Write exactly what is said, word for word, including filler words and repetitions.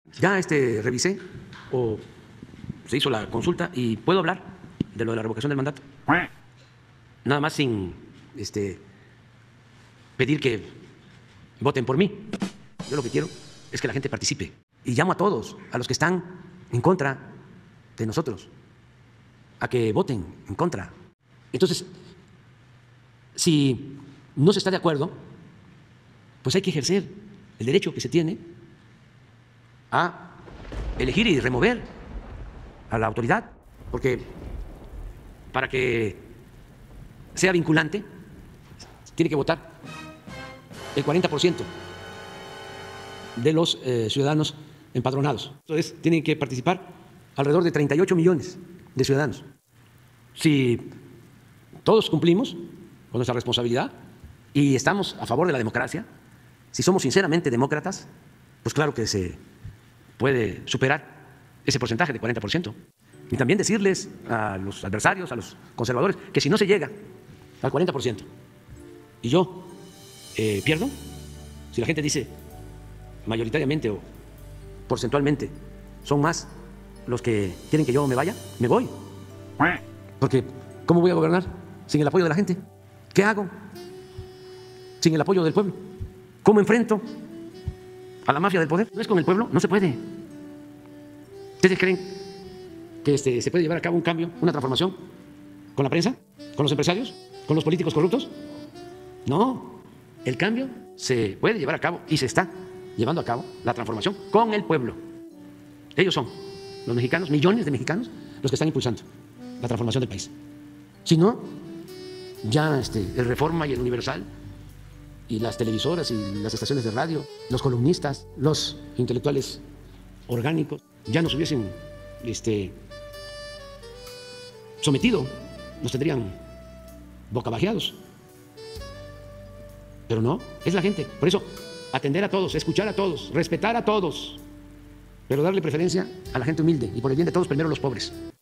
Ya este, revisé o se hizo la consulta y puedo hablar de lo de la revocación del mandato. Nada más sin este, pedir que voten por mí. Yo lo que quiero es que la gente participe. Y llamo a todos, a los que están en contra de nosotros, a que voten en contra. Entonces, si no se está de acuerdo, pues hay que ejercer el derecho que se tiene a elegir y remover a la autoridad, porque para que sea vinculante tiene que votar el cuarenta por ciento de los eh, ciudadanos empadronados. Entonces, tienen que participar alrededor de treinta y ocho millones de ciudadanos. Si todos cumplimos con nuestra responsabilidad y estamos a favor de la democracia, si somos sinceramente demócratas, pues claro que se puede superar ese porcentaje de cuarenta por ciento. Y también decirles a los adversarios, a los conservadores, que si no se llega al cuarenta por ciento y yo eh, pierdo, si la gente dice mayoritariamente o porcentualmente son más los que quieren que yo me vaya, me voy. Porque ¿cómo voy a gobernar sin el apoyo de la gente? ¿Qué hago sin el apoyo del pueblo? ¿Cómo enfrento a la mafia del poder? ¿No es con el pueblo? No se puede. ¿Ustedes creen que este, se puede llevar a cabo un cambio, una transformación con la prensa, con los empresarios, con los políticos corruptos? No, el cambio se puede llevar a cabo y se está llevando a cabo la transformación con el pueblo. Ellos son los mexicanos, millones de mexicanos, los que están impulsando la transformación del país. Si no, ya este, el Reforma y el Universal y las televisoras y las estaciones de radio, los columnistas, los intelectuales orgánicos, ya nos hubiesen este, sometido, nos tendrían bocabajeados. Pero no, es la gente. Por eso, atender a todos, escuchar a todos, respetar a todos, pero darle preferencia a la gente humilde y por el bien de todos, primero los pobres.